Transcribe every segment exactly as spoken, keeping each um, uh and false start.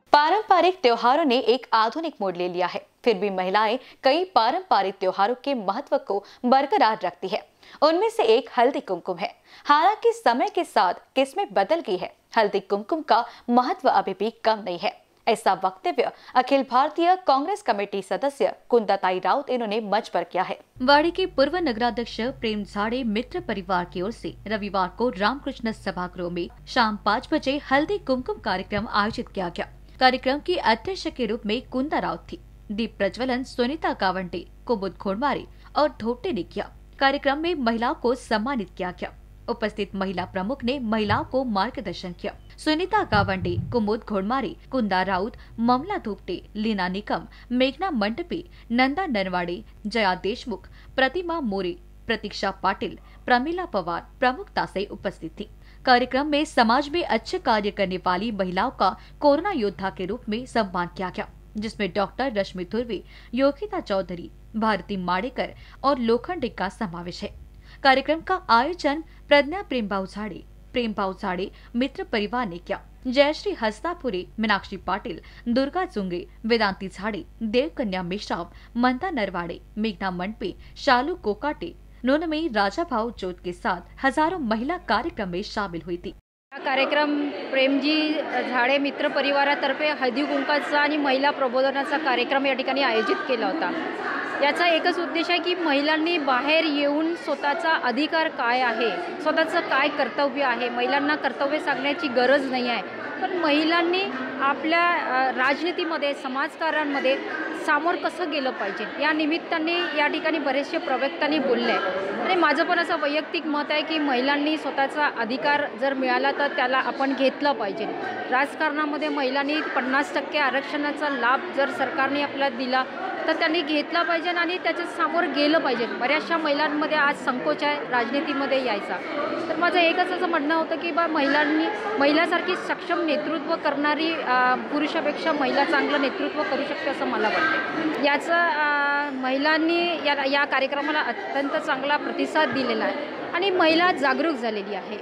पारंपरिक त्योहारों ने एक आधुनिक मोड़ ले लिया है, फिर भी महिलाएं कई पारंपरिक त्योहारों के महत्व को बरकरार रखती है। उनमें से एक हल्दी कुमकुम है। हालांकि समय के साथ किस्में बदल गई है, हल्दी कुमकुम का महत्व अभी भी कम नहीं है। ऐसा वक्तव्य अखिल भारतीय कांग्रेस कमेटी सदस्य कुंदाताई राउत इन्होंने मंच पर किया है। वाड़ी के पूर्व नगराध्यक्ष प्रेम झाड़े मित्र परिवार की ओर से रविवार को रामकृष्ण सभागृह में शाम पाँच बजे हल्दी कुमकुम कार्यक्रम आयोजित किया गया। कार्यक्रम की अध्यक्ष के रूप में कुंदा राउत थी। दीप प्रज्वलन सुनीता कावंटे, कुमुद घोड़मारी और धोटे ने किया। कार्यक्रम में महिलाओं को सम्मानित किया गया। उपस्थित महिला प्रमुख ने महिलाओं को मार्गदर्शन किया। सुनीता कावंटे, कुमुद घोड़मारी, कुंदा राउत, ममला धोपटे, लीना निकम, मेघना मंडपी, नंदा नरवाड़े, जया देशमुख, प्रतिमा मोरे, प्रतीक्षा पाटिल, प्रमिला पवार प्रमुखता से उपस्थित थी। कार्यक्रम में समाज में अच्छे कार्य करने वाली महिलाओं का कोरोना योद्धा के रूप में सम्मान किया गया, जिसमें डॉक्टर रश्मि धुर्वे, योगिता चौधरी, भारती माड़ेकर और लोखंडे का समावेश है। कार्यक्रम का आयोजन प्रज्ञा प्रेमबाऊ झाड़े, प्रेमबाऊ झाड़े मित्र परिवार ने किया। जयश्री हस्तापुरे, मीनाक्षी पाटिल, दुर्गा चुंगे, वेदांती झाड़े, देवकन्या मिश्राव, मंदा नरवाड़े, मेघना मंडपे, शालू कोकाटे, नोनमे राजा भाऊ जोत के साथ हजारों महिला कार्यक्रम में शामिल हुई थी। हा कार्यक्रम प्रेमजी झाडे मित्र परिवारातर्फे हळदी कुंकाचा आणि महिला प्रबोधनाचा कार्यक्रम या ठिकाणी आयोजित केला होता। याचा एकच उद्देश आहे की महिलांनी बाहेर येऊन स्वतःचा अधिकार काय आहे, स्वतःचं काय कर्तव्य आहे, महिलांना कर्तव्य सांगण्याची गरज नाही आहे, पण महिलांनी आपल्या राजनीतीमध्ये समाजकारणामध्ये सामोर कसं गेलं पाहिजे या निमित्ताने या ठिकाणी बरेचसे प्रवक्त्यांनी बोलले आणि माझं पण असं वैयक्तिक मत आहे की महिलांनी स्वतःचा अधिकार जर मिळाला तर त्याला आपण घेतलं पाहिजे। राजकारणामध्ये महिलांनी पन्नास टक्के आरक्षणाचा लाभ जर सरकारने आपल्याला दिला तर त्यांनी घेतला पाहिजे आणि त्याच्या समोर गेलं पाहिजे। बऱ्याचशा महिलांमध्ये आज संकोच आहे राजनीतीमध्ये यायचा। तर माझं एकच असं म्हणणं होतं की बा महिलांनी महिलासारखी सक्षम नेतृत्व करणारी पुरुषापेक्षा महिला चांगलं नेतृत्व करू शकते असं मला वाटतं। याचा महिलांनी या या कार्यक्रमाला अत्यंत चांगला प्रतिसाद दिलेला आहे आणि महिला जागरूक झालेली आहे।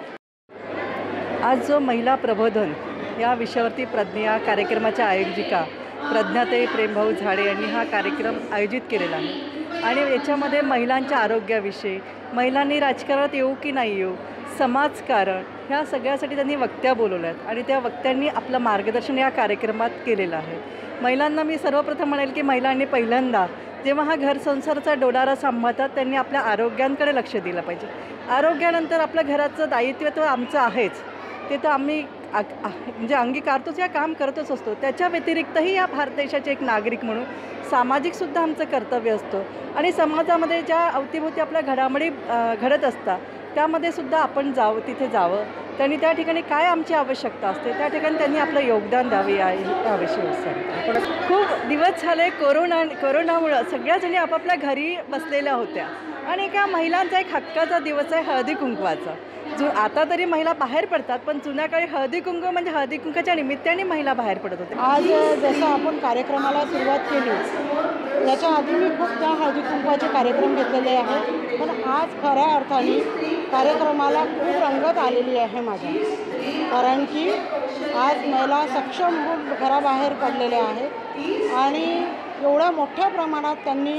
आज जो महिला प्रबोधन या विषयावरती प्रज्ञा कार्यक्रमाच्या आयोजिका प्रज्ञाताई प्रेमभाऊ झाडे यांनी हा कार्यक्रम आयोजित केलेला आहे आणि याच्यामध्ये महिलांच्या आरोग्याविषयी, महिलांनी राजकारणात येऊ की नाही येऊ, समाजकारण ह्या सगळ्यासाठी त्यांनी वक्त्या बोलवल्या आहेत आणि त्या वक्त्यांनी आपलं मार्गदर्शन या कार्यक्रमात केलेलं आहे। महिलांना मी सर्वप्रथम म्हणेल की महिलांनी पहिल्यांदा जेव्हा हा घर संसाराचा डोलारा सांभाळतात त्यांनी आपल्या आरोग्यांकडे लक्ष दिलं पाहिजे। आरोग्यानंतर आपल्या घराचं दायित्व तर आमचं आहेच, ते तर आम्ही म्हणजे अंगीकारतोच या काम करतच असतो। त्याच्या व्यतिरिक्तही या भारत देशाचे एक नागरिक म्हणून सामाजिकसुद्धा आमचं कर्तव्य असतं आणि समाजामध्ये ज्या अवतीभोवती आपल्या घडामोडी घडत असतात त्यामध्ये सुद्धा आपण जावं, तिथे जावं, त्यांनी त्या ठिकाणी काय आमची आवश्यकता असते त्या ठिकाणी त्यांनी आपलं योगदान द्यावे याविषयी सांगतो। खूप दिवस झाले कोरोना कोरोनामुळं सगळ्याजणी आपापल्या घरी बसलेल्या होत्या आणि एका महिलांचा एक हक्काचा दिवस आहे हळदी कुंकवाचा। जो आता तरी महिला बाहेर पडतात, पण जुन्या काळी हळदी कुंकू म्हणजे हळदी कुंकाच्या निमित्ताने महिला बाहेर पडत होत्या। आज जसं आपण कार्यक्रमाला सुरुवात केली याच्या आधी मी खूप त्या हळदी कुंकवाचे कार्यक्रम घेतलेले आहेत, पण आज खऱ्या अर्थाने कार्यक्रमाला खूप रंगत आलेली आहे माझ्या, कारण की आज महिला सक्षम होऊन घराबाहेर पडलेल्या आहेत आणि एवढ्या मोठ्या प्रमाणात त्यांनी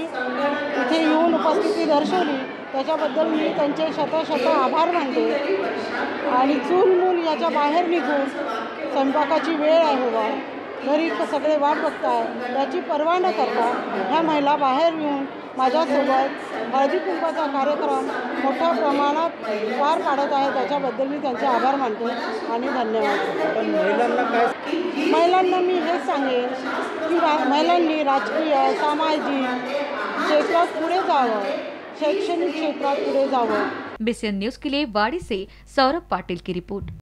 इथे येऊन उपस्थिती दर्शवली त्याच्याबद्दल मी त्यांचे शतशत आभार मानते। आणि चूल मूल याच्या बाहेर निघून स्वयंपाकाची वेळ आहे बा, घरी सगळे वाट बघताय त्याची पर्वा न करता ह्या महिला बाहेर येऊन माझ्यासोबत हळदी कुंकवाचा कार्यक्रम मोठ्या प्रमाणात पार पाडत आहे, त्याच्याबद्दल मी त्यांचे आभार मानते आणि धन्यवाद। पण महिलांना काय महिलांना मी हेच सांगेन की महिलांनी राजकीय सामाजिक क्षेत्रात पुढे जावं, शैक्षणिक क्षेत्रात पुढे जावं। बीसीएन न्यूज के लिए वाड़ी से सौरभ पाटिल की रिपोर्ट।